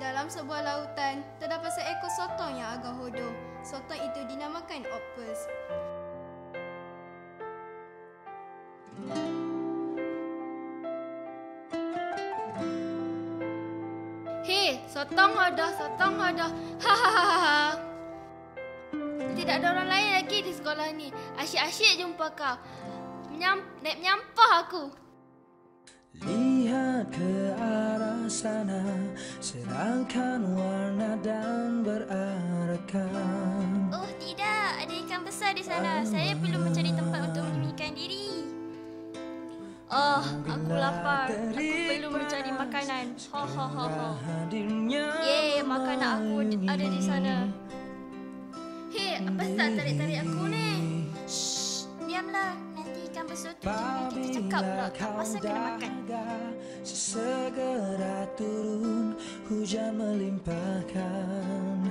dalam sebuah lautan, terdapat seekor sotong yang agak hodoh. Sotong itu dinamakan Octopus. Hei, sotong hodoh. Hahaha. Tidak ada orang lain lagi di sekolah ni. Asyik-asyik jumpa kau. Naik menyampah aku. Lihat ke arah sana, sedangkan warna dan berarakan. Oh tidak, ada ikan besar di sana. Saya perlu mencari tempat untuk menyembunyikan diri. Oh, aku lapar. Aku perlu mencari makanan. Ho. Yeay, makanan aku ada di sana. Hei, apa tak tarik-tarik aku ni? Shh, diamlah. Nanti ikan besar tu dengar kita cakap pula. Tak pasal kena makan. Sesegera turun, hujan melimpahkan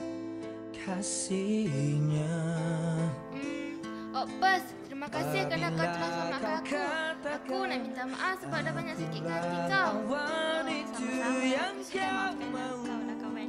kasihnya. Octopus, terima kasih kerana kau telah selamatkan aku. Aku nak minta maaf sebab dah banyak sakitkan hati kau. Sama-sama, aku sudah maafkan kau nak kawan.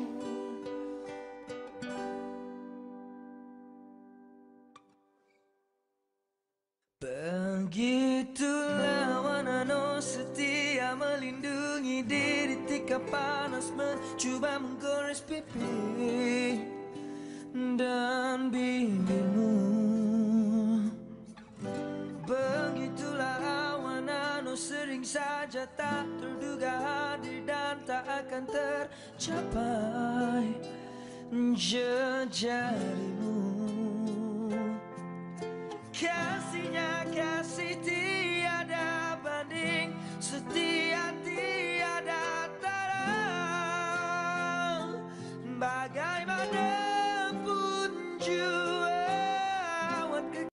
Begitulah Wanano setia melindungi diri ketika panas mencuba menggores pipi dan bibirmu. Begitulah Wanano sering saja tak terduga hadir dan tak akan tercapai jejarimu. Kasihnya kasih